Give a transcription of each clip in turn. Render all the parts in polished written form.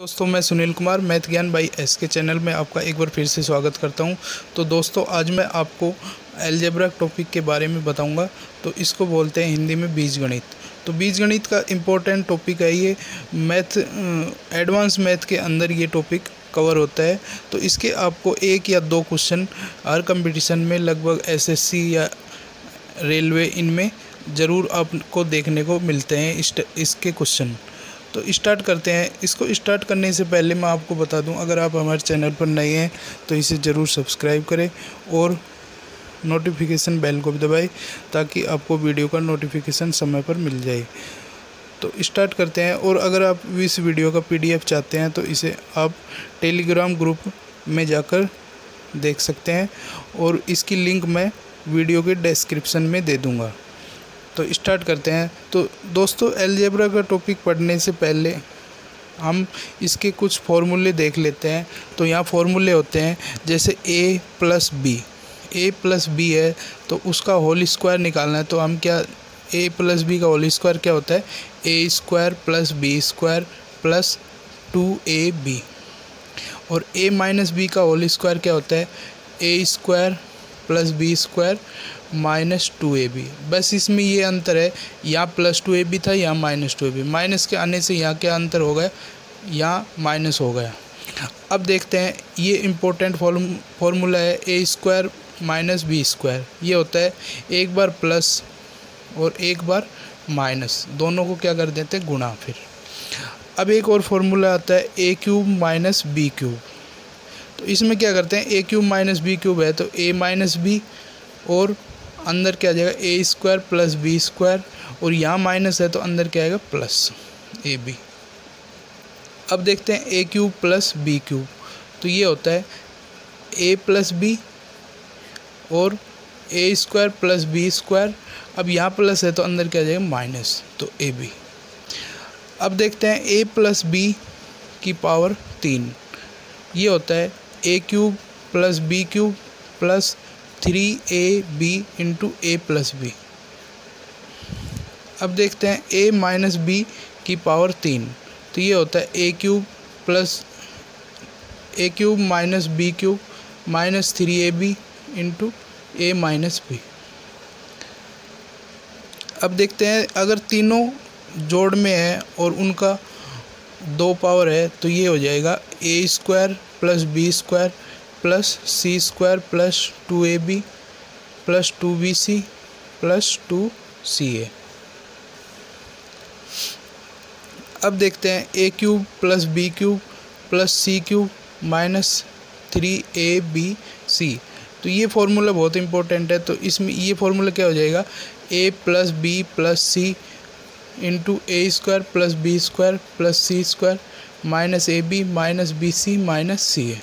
दोस्तों मैं Sunil Kumar math Gyan by S K channel में आपका एक बार फिर से स्वागत करता हूं। तो दोस्तों आज मैं आपको अलजेब्रा टॉपिक के बारे में बताऊंगा। तो इसको बोलते हैं हिंदी में बीजगणित। तो बीजगणित का इम्पोर्टेंट टॉपिक है ये। मैथ एडवांस मैथ के अंदर ये टॉपिक कवर होता है। तो इसके आपको एक या दो क्वेश्चन हर कंपटीशन में लगभग एसएससी या रेलवे इनमें ज़रूर आपको देखने को मिलते हैं इसके क्वेश्चन। तो स्टार्ट करते हैं। इसको स्टार्ट करने से पहले मैं आपको बता दूं, अगर आप हमारे चैनल पर नए हैं तो इसे ज़रूर सब्सक्राइब करें और नोटिफिकेशन बेल को भी दबाएं ताकि आपको वीडियो का नोटिफिकेशन समय पर मिल जाए। तो स्टार्ट करते हैं। और अगर आप इस वीडियो का पीडीएफ चाहते हैं तो इसे आप टेलीग्राम ग्रुप में जाकर देख सकते हैं और इसकी लिंक मैं वीडियो के डिस्क्रिप्शन में दे दूँगा। तो स्टार्ट करते हैं। तो दोस्तों अलजेब्रा का टॉपिक पढ़ने से पहले हम इसके कुछ फॉर्मूले देख लेते हैं। तो यहाँ फॉर्मूले होते हैं जैसे a प्लस बी है तो उसका होल स्क्वायर निकालना है। तो हम क्या a प्लस बी का होल स्क्वायर क्या होता है a square plus B square plus 2ab। और a माइनस बी का होल स्क्वायर क्या होता है a square plus B square minus 2ab। बस इसमें ये अंतर है, यहाँ प्लस 2ab था यहाँ माइनस 2ab। माइनस के आने से यहाँ क्या अंतर हो गया, यहाँ माइनस हो गया। अब देखते हैं ये इम्पोर्टेंट फॉर्मूला है a square minus B square. ये होता है एक बार प्लस और एक बार माइनस, दोनों को क्या कर देते हैं गुणा। फिर अब एक और फॉर्मूला आता है a cube minus B cube. तो इसमें क्या करते हैं a cube minus B cube है तो a माइनस बी और अंदर क्या आ जाएगा a square plus B square और यहाँ माइनस है तो अंदर क्या आएगा प्लस ab। अब देखते हैं a cube plus B cube. तो ये होता है a प्लस बी और a square plus B square. अब यहाँ प्लस है तो अंदर क्या आ जाएगा माइनस, तो ab। अब देखते हैं a प्लस बी की पावर 3। ये होता है a cube plus B cube plus 3ab into a plus B. अब देखते हैं a माइनस बी की पावर 3। तो ये होता है a cube plus a cube minus B cube minus 3ab into a minus B. अब देखते हैं अगर तीनों जोड़ में है और उनका 2 पावर है तो ये हो जाएगा a square plus B square plus C square plus 2ab plus 2bc plus 2ca। अब देखते हैं a cube plus B cube plus C cube minus 3abc। तो ये फार्मूला बहुत इंपॉर्टेंट है। तो इसमें ये फार्मूला क्या हो जाएगा a plus B plus C into a square plus B square plus C square minus ab minus bc minus ca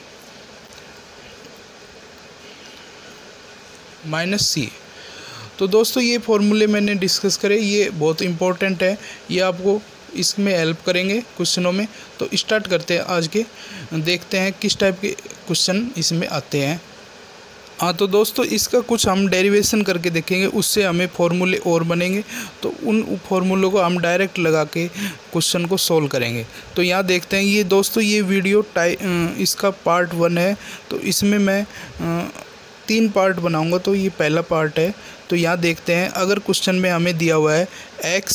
minus C. तो दोस्तों ये फॉर्मूले मैंने डिस्कस करे, ये बहुत इंपॉर्टेंट है, ये आपको इसमें हेल्प करेंगे क्वेश्चनों में। तो स्टार्ट करते हैं आज के, देखते हैं किस टाइप के क्वेश्चन इसमें आते हैं। हाँ तो दोस्तों इसका कुछ हम डेरिवेशन करके देखेंगे, उससे हमें फॉर्मूले और बनेंगे। तो उन फॉर्मूलों को हम डायरेक्ट लगा के क्वेश्चन को सोल्व करेंगे। तो यहाँ देखते हैं ये दोस्तों ये वीडियो इसका पार्ट 1 है। तो इसमें मैं 3 पार्ट बनाऊंगा। तो ये पहला पार्ट है। तो यहाँ देखते हैं अगर क्वेश्चन में हमें दिया हुआ है x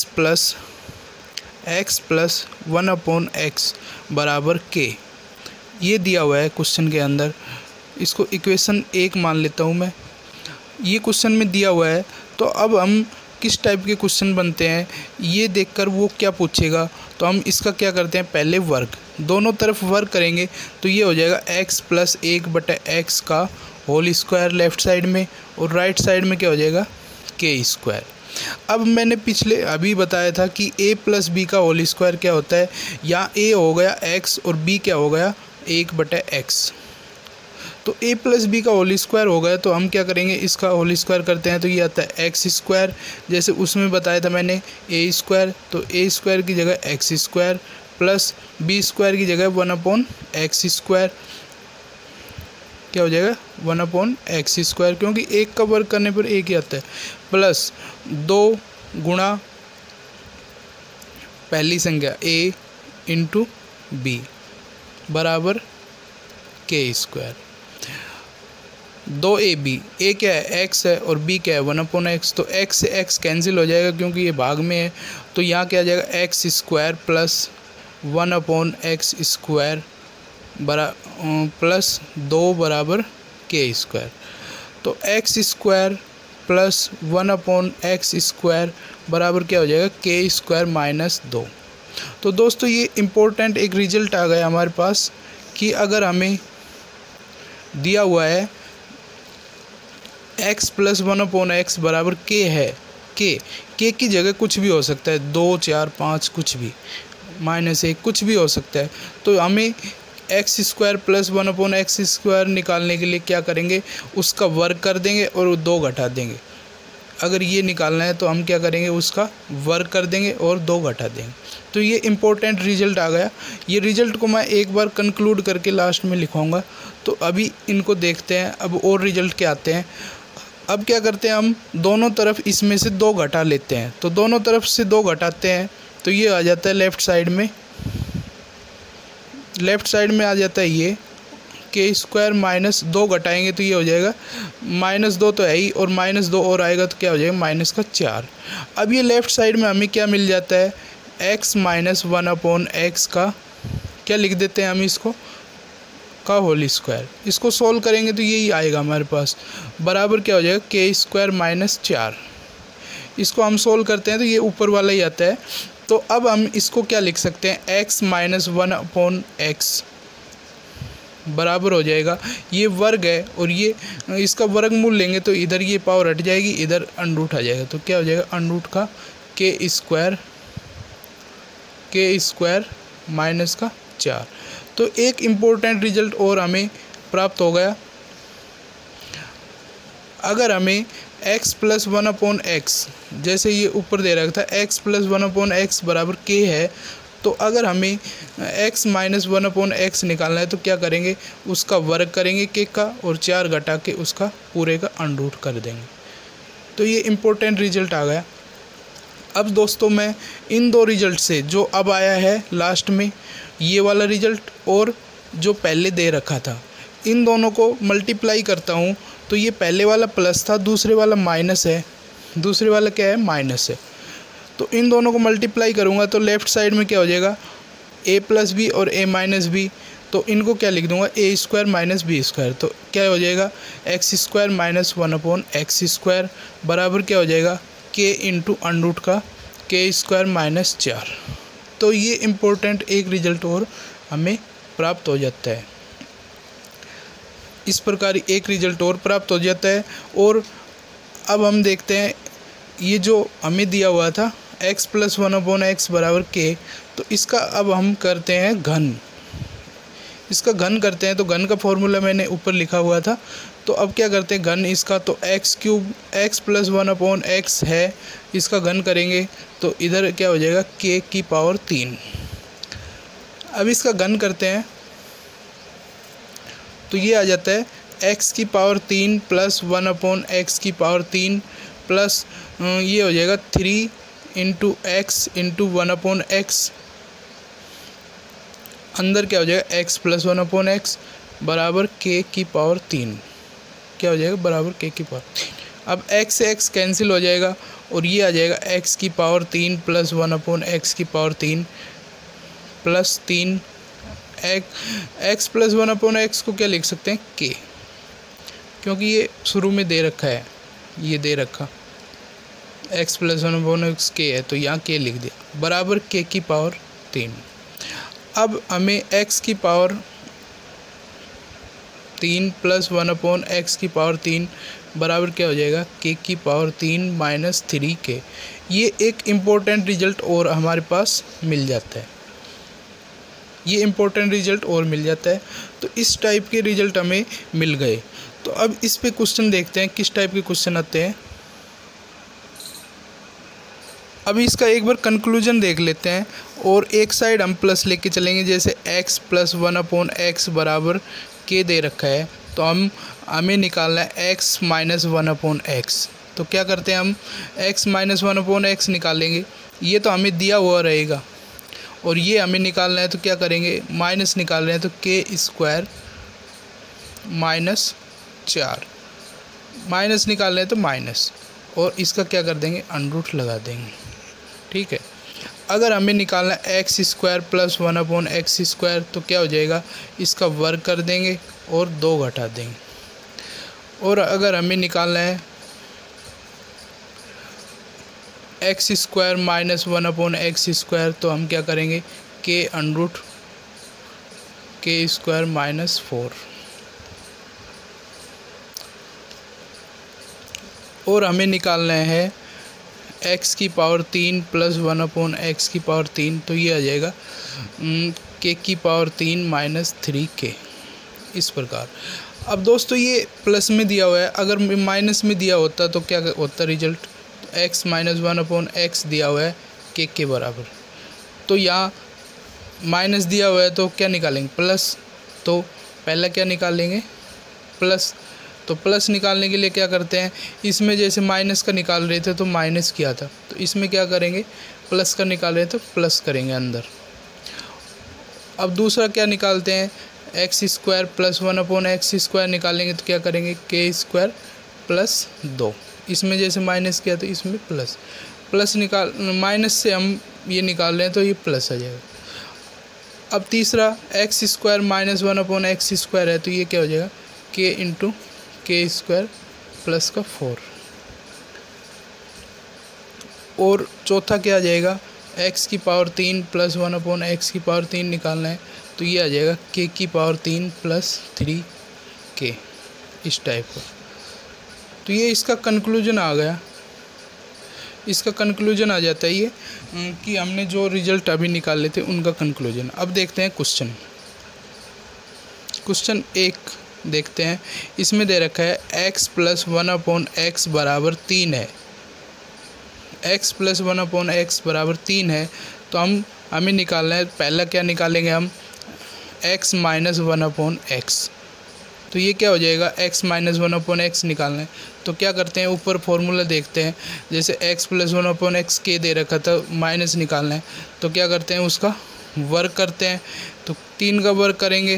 प्लस 1/x बराबर k, ये दिया हुआ है क्वेश्चन के अंदर। इसको इक्वेशन 1 मान लेता हूँ मैं। ये क्वेश्चन में दिया हुआ है। तो अब हम किस टाइप के क्वेश्चन बनते हैं ये देखकर वो क्या पूछेगा। तो हम इसका क्या करते हैं पहले वर्ग, दोनों तरफ वर्ग करेंगे। तो ये हो जाएगा x प्लस 1/x का होल स्क्वायर लेफ्ट साइड में और राइट साइड में क्या हो जाएगा k स्क्वायर। अब मैंने पिछले अभी बताया था कि a प्लस बी का होल स्क्वायर क्या होता है। यहाँ a हो गया x और b क्या हो गया 1/x। तो a प्लस बी का होल स्क्वायर हो गया। तो हम क्या करेंगे इसका होल स्क्वायर करते हैं। तो ये आता है x स्क्वायर, जैसे उसमें बताया था मैंने a स्क्वायर। तो a स्क्वायर की जगह x square plus b square की जगह 1/x स्क्वायर क्या हो जाएगा 1/x स्क्वायर, क्योंकि एक का वर्ग करने पर एक ही आता है, प्लस 2 गुणा पहली संख्या a इंटू बी बराबर के स्क्वायर। 2ab, ए क्या है x है और b क्या है 1/x, तो x से x कैंसिल हो जाएगा क्योंकि ये भाग में है, तो यहाँ क्या आ जाएगा x square plus 1/x square plus 2 बराबर के स्क्वायर। तो x square plus 1/x square बराबर क्या हो जाएगा के स्क्वायर माइनस 2। तो दोस्तों ये इम्पोर्टेंट एक रिजल्ट आ गया हमारे पास कि अगर हमें दिया हुआ है x प्लस 1/x बराबर के है, के की जगह कुछ भी हो सकता है, 2 4 5 कुछ भी, -1 कुछ भी हो सकता है, तो हमें x square plus 1/x square निकालने के लिए क्या करेंगे, उसका वर्ग कर देंगे और 2 घटा देंगे। अगर ये निकालना है तो हम क्या करेंगे, उसका वर्ग कर देंगे और 2 घटा देंगे। तो ये इम्पोर्टेंट रिजल्ट आ गया। ये रिजल्ट को मैं एक बार कंक्लूड करके लास्ट में लिखवाऊंगा। तो अभी इनको देखते हैं, अब और रिजल्ट क्या आते हैं। अब क्या करते हैं, हम दोनों तरफ इसमें से 2 घटा लेते हैं। तो दोनों तरफ से 2 घटाते हैं तो ये आ जाता है लेफ़्ट साइड में आ जाता है ये के स्क्वायर माइनस 2 घटाएंगे तो ये हो जाएगा -2 तो है ही, और -2 और आएगा तो क्या हो जाएगा -4। अब ये लेफ़्ट साइड में हमें क्या मिल जाता है, x माइनस 1/x का क्या लिख देते हैं हम इसको, का होल स्क्वायर। इसको सोल्व करेंगे तो यही आएगा हमारे पास, बराबर क्या हो जाएगा के स्क्वायर माइनस 4। इसको हम सोल्व करते हैं तो ये ऊपर वाला ही आता है। तो अब हम इसको क्या लिख सकते हैं, x माइनस 1/x बराबर हो जाएगा, ये वर्ग है और ये इसका वर्गमूल लेंगे तो इधर ये पावर हट जाएगी, इधर अंडरूट आ जाएगा, तो क्या हो जाएगा अंडरूट का के स्क्वायर माइनस का 4। तो एक इम्पोर्टेंट रिजल्ट और हमें प्राप्त हो गया। अगर हमें x प्लस 1/x, जैसे ये ऊपर दे रखा था x प्लस 1/x बराबर k है, तो अगर हमें x माइनस 1/x निकालना है तो क्या करेंगे, उसका वर्ग करेंगे k का और 4 घटा के उसका पूरे का अंडरूट कर देंगे। तो ये इम्पोर्टेंट रिजल्ट आ गया। अब दोस्तों मैं इन 2 रिजल्ट से जो अब आया है लास्ट में, ये वाला रिजल्ट और जो पहले दे रखा था, इन दोनों को मल्टीप्लाई करता हूँ तो ये पहले वाला प्लस था, दूसरे वाला माइनस है, दूसरे वाला क्या है माइनस है। तो इन दोनों को मल्टीप्लाई करूँगा तो लेफ़्ट साइड में क्या हो जाएगा a प्लस बी और a माइनस बी, तो इनको क्या लिख दूँगा a square minus B square. तो क्या हो जाएगा x square minus 1/x square बराबर क्या हो जाएगा k इंटू अंडरूट का के स्क्वायर माइनस 4। तो ये इम्पोर्टेंट एक रिजल्ट और हमें प्राप्त हो जाता है। इस प्रकार एक रिजल्ट और प्राप्त हो जाता है। और अब हम देखते हैं ये जो हमें दिया हुआ था x प्लस 1/x बराबर k, तो इसका अब हम करते हैं घन। इसका घन करते हैं तो घन का फॉर्मूला मैंने ऊपर लिखा हुआ था। तो अब क्या करते हैं घन इसका, तो x प्लस 1/x है, इसका घन करेंगे तो इधर क्या हो जाएगा k की पावर 3। अब इसका घन करते हैं तो ये आ जाता है x की पावर 3 प्लस 1/x की पावर 3 प्लस ये हो जाएगा 3 इंटू x इंटू 1/x, अंदर क्या हो जाएगा x प्लस 1/x बराबर k की पावर 3, क्या हो जाएगा बराबर k की पावर 3। अब x से x कैंसिल हो जाएगा और ये आ जाएगा x की पावर 3 प्लस 1/x की power 3 plus 3 x plus 1/x को क्या लिख सकते हैं k, क्योंकि ये शुरू में दे रखा है, ये दे रखा x प्लस 1/x k है तो यहाँ k लिख दिया बराबर k की पावर 3। अब हमें x की पावर 3 प्लस 1/x की पावर 3 बराबर क्या हो जाएगा k की पावर 3 माइनस 3k। ये एक इम्पोर्टेंट रिजल्ट और हमारे पास मिल जाता है, ये इम्पोर्टेंट रिजल्ट और मिल जाता है। तो इस टाइप के रिजल्ट हमें मिल गए। तो अब इस पे क्वेश्चन देखते हैं किस टाइप के क्वेश्चन आते हैं। अभी इसका एक बार कंक्लूजन देख लेते हैं और एक साइड हम प्लस लेके चलेंगे। जैसे x प्लस 1/x बराबर k दे रखा है तो हमें निकालना है x माइनस 1/x। तो क्या करते हैं हम x माइनस 1/x निकालेंगे, ये तो हमें दिया हुआ रहेगा और ये हमें निकालना है तो क्या करेंगे, माइनस निकाल रहे हैं तो k² -4 माइनस निकाल रहे हैं तो माइनस, और इसका क्या कर देंगे, अंडरूट लगा देंगे। ठीक है। अगर हमें निकालना है x² + 1/x², तो क्या हो जाएगा, इसका वर्ग कर देंगे और 2 घटा देंगे। और अगर हमें निकालना है x² - 1/x², तो हम क्या करेंगे, k² -4। और हमें निकालना है x³ + 1/x³, तो ये आ जाएगा k³ - 3k, इस प्रकार। अब दोस्तों ये प्लस में दिया हुआ है, अगर माइनस में दिया होता तो क्या होता रिजल्ट, x - 1/x दिया हुआ है k के बराबर, तो यहाँ माइनस दिया हुआ है तो क्या निकालेंगे, प्लस। तो पहला क्या निकालेंगे, प्लस। तो प्लस निकालने के लिए क्या करते हैं, इसमें जैसे माइनस का निकाल रहे थे तो माइनस किया था, तो इसमें क्या करेंगे, प्लस का निकाल रहे थे तो प्लस करेंगे अंदर। अब दूसरा क्या निकालते हैं, x² + 1/x² निकालेंगे तो क्या करेंगे, k² + 2। इसमें जैसे माइनस किया तो इसमें प्लस, माइनस से हम ये निकाल रहे हैं तो ये प्लस आ जाएगा। अब तीसरा x² - 1/x² है, तो ये क्या हो जाएगा, k × k² + 4। और चौथा क्या आ जाएगा, x³ + 1/x³ निकालना है, तो ये आ जाएगा k³ + 3k, इस टाइप का। तो ये इसका कंक्लूजन आ गया, इसका कंक्लूजन आ जाता है ये कि हमने जो रिजल्ट अभी निकाले थे उनका कंक्लूजन। अब देखते हैं क्वेश्चन 1 देखते हैं। इसमें दे रखा है x + 1/x = 3 है, x + 1/x = 3 है, तो हमें निकालना है, पहला क्या निकालेंगे हम, x - 1/x। तो ये क्या हो जाएगा, x - 1/x निकालना है, तो क्या करते हैं, ऊपर फॉर्मूला देखते हैं, जैसे x + 1/x k दे रखा था, माइनस निकालना है, तो क्या करते हैं, उसका वर्ग करते हैं, तो 3 का वर्ग करेंगे,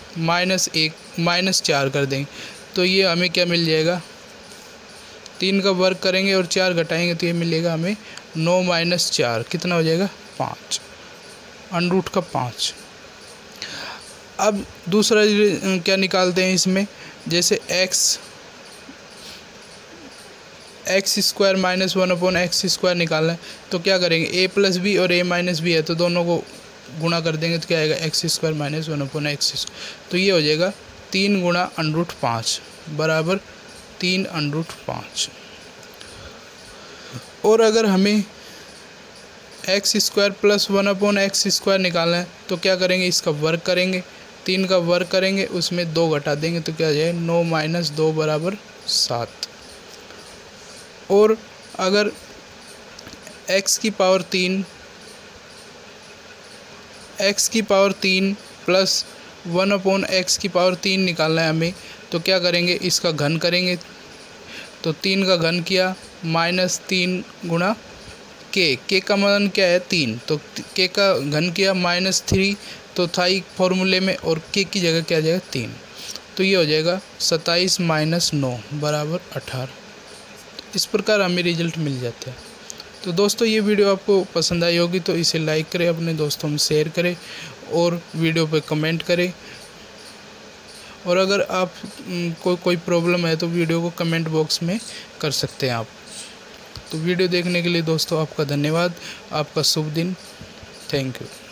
-4 कर देंगे, तो ये हमें क्या मिल जाएगा, 3 का वर्ग करेंगे और 4 घटाएंगे तो ये मिलेगा हमें 9 - 4, कितना हो जाएगा, 5, √5। अब दूसरा क्या निकालते हैं इसमें, जैसे x² - 1/x² निकालना है, तो क्या करेंगे, a + b और a - b है, तो दोनों को गुणा कर देंगे तो क्या आएगा, x² - 1/x², तो ये हो जाएगा 3 × √5 बराबर 3 √5। और अगर हमें x² + 1/x² निकालना है, तो क्या करेंगे, इसका वर्ग करेंगे, 3 का वर्ग करेंगे, उसमें 2 घटा देंगे तो क्या आ जाएगा, 9 - 2 = 7। और अगर x³ + 1/x³ निकालना है हमें, तो क्या करेंगे, इसका घन करेंगे, तो 3 का घन किया -3 × k का मान क्या है, 3, तो k का घन किया -3, तो था ही फॉर्मूले में, और k की जगह क्या आ जाएगा, 3, तो ये हो जाएगा 27 - 9 = 18। इस प्रकार हमें रिजल्ट मिल जाता है। तो दोस्तों ये वीडियो आपको पसंद आई होगी तो इसे लाइक करें, अपने दोस्तों में शेयर करें और वीडियो पे कमेंट करें। और अगर आप कोई प्रॉब्लम है तो वीडियो को कमेंट बॉक्स में कर सकते हैं आप। तो वीडियो देखने के लिए दोस्तों आपका धन्यवाद, आपका शुभ दिन, थैंक यू।